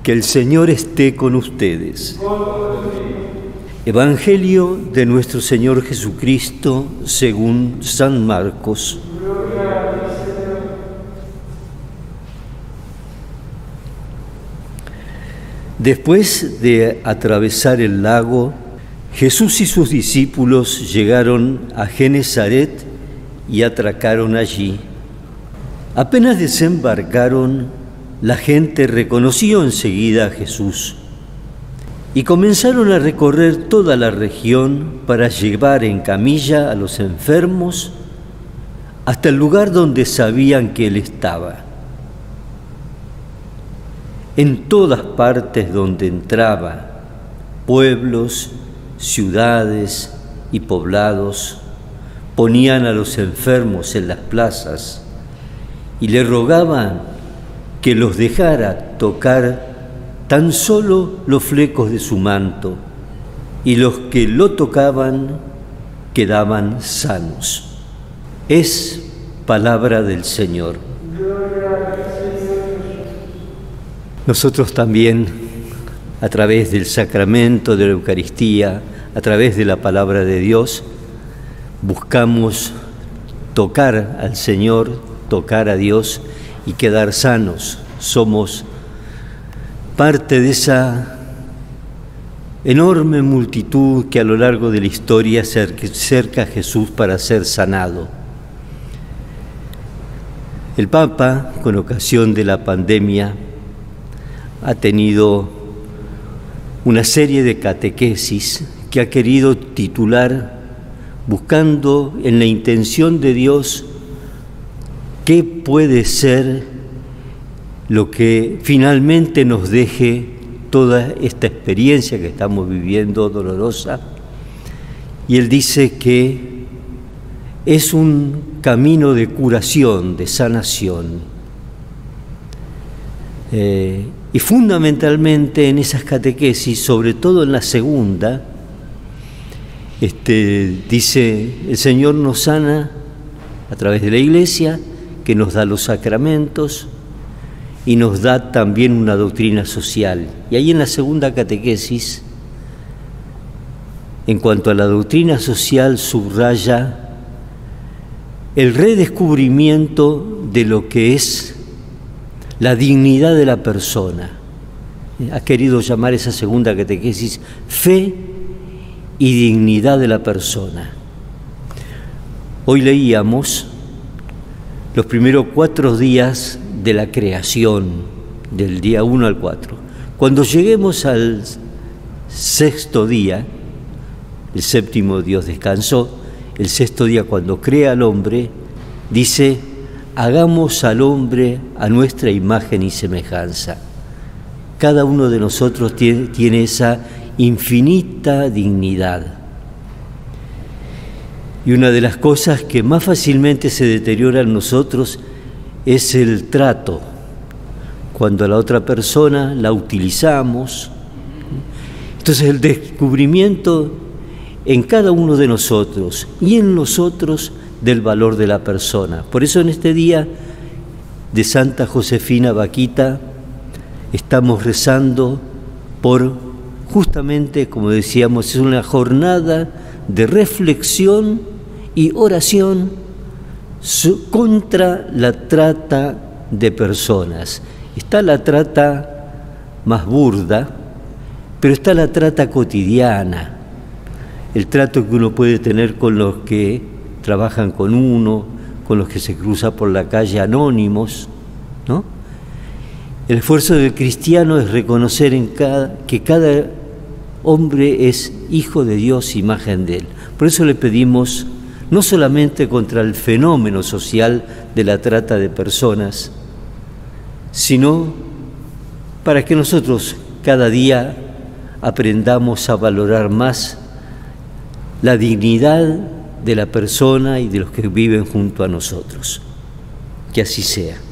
Que el Señor esté con ustedes. Evangelio de nuestro Señor Jesucristo según San Marcos. Después de atravesar el lago, Jesús y sus discípulos llegaron a Genesaret y atracaron allí. Apenas desembarcaron, la gente reconoció enseguida a Jesús y comenzaron a recorrer toda la región para llevar en camilla a los enfermos hasta el lugar donde sabían que Él estaba. En todas partes donde entraba, pueblos, ciudades y poblados, ponían a los enfermos en las plazas y le rogaban que los dejara tocar tan solo los flecos de su manto, y los que lo tocaban quedaban sanos. Es palabra del Señor. Nosotros también, a través del sacramento de la Eucaristía, a través de la palabra de Dios, buscamos tocar al Señor, tocar a Dios y quedar sanos. Somos parte de esa enorme multitud que a lo largo de la historia se acerca a Jesús para ser sanado. El Papa, con ocasión de la pandemia, ha tenido una serie de catequesis que ha querido titular buscando en la intención de Dios qué puede ser lo que finalmente nos deje toda esta experiencia que estamos viviendo dolorosa. Y él dice que es un camino de curación, de sanación. Y fundamentalmente en esas catequesis, sobre todo en la segunda, dice, el Señor nos sana a través de la Iglesia, que nos da los sacramentos y nos da también una doctrina social. Y ahí en la segunda catequesis, en cuanto a la doctrina social, subraya el redescubrimiento de lo que es la dignidad de la persona. Ha querido llamar esa segunda catequesis fe y dignidad de la persona. Hoy leíamos los primeros 4 días de la creación, del día 1 al 4. Cuando lleguemos al 6º día, el 7º Dios descansó, el 6º día cuando crea al hombre, dice, hagamos al hombre a nuestra imagen y semejanza. Cada uno de nosotros tiene esa infinita dignidad. Y una de las cosas que más fácilmente se deteriora en nosotros es el trato. Cuando a la otra persona la utilizamos. Entonces el descubrimiento en cada uno de nosotros y en nosotros del valor de la persona. Por eso en este día de Santa Josefina Baquita estamos rezando por, justamente como decíamos, es una jornada de reflexión y oración contra la trata de personas. Está la trata más burda, pero está la trata cotidiana, el trato que uno puede tener con los que trabajan con uno, con los que se cruza por la calle anónimos, ¿no? El esfuerzo del cristiano es reconocer que cada hombre es hijo de Dios, imagen de Él. Por eso le pedimos, no solamente contra el fenómeno social de la trata de personas, sino para que nosotros cada día aprendamos a valorar más la dignidad de la persona y de los que viven junto a nosotros. Que así sea.